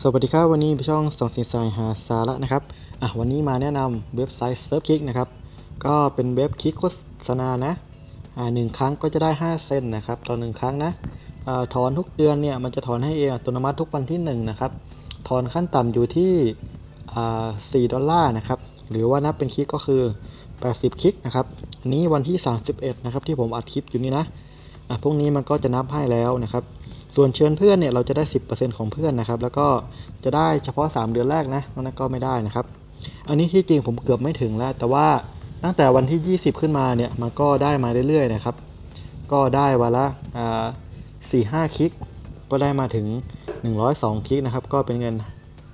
สวัสดีครับวันนี้เป็นช่องส่องสินสายหาสาระนะครับวันนี้มาแนะนำเว็บไซต์เซิร์ฟคิกนะครับก็เป็นเว็บคลิกโฆษณานะ1 ครั้งก็จะได้5 เซนนะครับต่อ1 ครั้งนะถอนทุกเดือนเนี่ยมันจะถอนให้เองอัตโนมัติทุกวันที่1นะครับถอนขั้นต่ำอยู่ที่$4นะครับหรือว่านับเป็นคลิกก็คือ80คลิกนะครับอันนี้วันที่31นะครับที่ผมอัดคลิปอยู่นี่นะพวกนี้มันก็จะนับให้แล้วนะครับส่วนเชิญเพื่อนเนี่ยเราจะได้ 10% ของเพื่อนนะครับแล้วก็จะได้เฉพาะ3 เดือนแรกนะนอกนั้นก็ไม่ได้นะครับอันนี้ที่จริงผมเกือบไม่ถึงแล้วแต่ว่าตั้งแต่วันที่20ขึ้นมาเนี่ยมันก็ได้มาเรื่อยๆนะครับก็ได้วันละ4-5 คลิกก็ได้มาถึง102 คลิกนะครับก็เป็นเงิน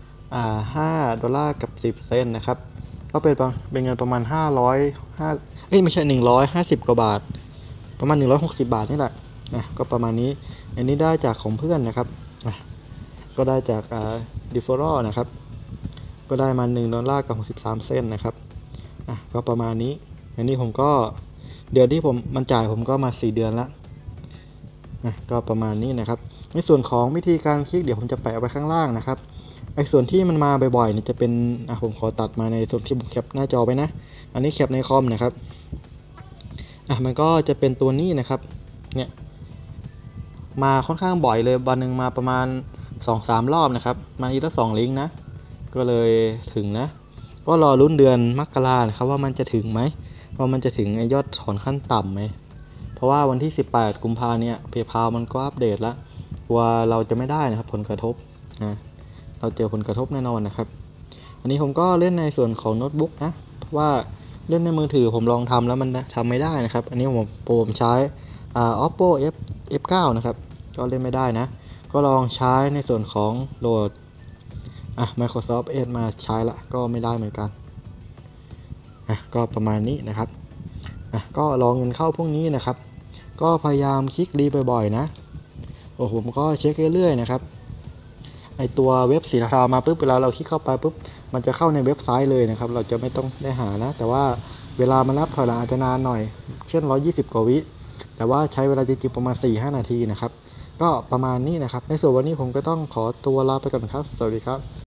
$5กับ10 เซนต์นะครับก็เป็นเงินประมาณไม่ใช่150 กว่าบาทประมาณ160 บาทนี่แหละก็ประมาณนี้อันนี้ได้จากของเพื่อนนะครับก็ได้จากreferral นะครับก็ได้มา$1กับ63 เซนต์นะครับก็ประมาณนี้อันนี้ผมก็เดือนที่มันจ่ายผมก็มา4 เดือนละก็ประมาณนี้นะครับในส่วนของวิธีการคลิกเดี๋ยวผมจะแปะไว้ข้างล่างนะครับไอ้ส่วนที่มันมาบ่อยๆนี่จะเป็นผมขอตัดมาในส่วนที่ผมแคปหน้าจอไปนะอันนี้แคปในคอมนะครับมันก็จะเป็นตัวนี้นะครับเนี่ยมาค่อนข้างบ่อยเลยวันหนึ่งมาประมาณ 2-3 รอบนะครับมาอีกละ2 ลิงก์นะก็เลยถึงนะก็รอลุ้นเดือนมกราครับว่ามันจะถึงไหมว่ามันจะถึงไอยอดถอนขั้นต่ำไหมเพราะว่าวันที่18 กุมภาเนี่ยPayPalมันก็อัปเดตแล้วว่าเราจะไม่ได้นะครับผลกระทบเราเจอผลกระทบแน่นอนนะครับอันนี้ผมก็เล่นในส่วนของโน้ตบุ๊กนะเพราะว่าเล่นในมือถือผมลองทำแล้วมันทำไม่ได้นะครับอันนี้ผมใช้Oppo F9 นะครับก็เล่นไม่ได้นะก็ลองใช้ในส่วนของโหลดMicrosoft Edge มาใช้ละก็ไม่ได้เหมือนกันก็ประมาณนี้นะครับก็ลองเงินเข้าพวกนี้นะครับก็พยายามคลิกรีบ่อยๆนะผมก็เช็คเรื่อยๆนะครับไอตัวเว็บสีเทามาปุ๊บเวลาเราคลิกเข้าไปปุ๊บมันจะเข้าในเว็บไซต์เลยนะครับเราจะไม่ต้องได้หานะแต่ว่าเวลามันนับถอยหลังอาจจะนานหน่อยเช่น120 กว่าวิแต่ว่าใช้เวลาจริงๆประมาณ 4-5 นาทีนะครับก็ประมาณนี้นะครับในส่วนวันนี้ผมก็ต้องขอตัวลาไปก่อนครับสวัสดีครับ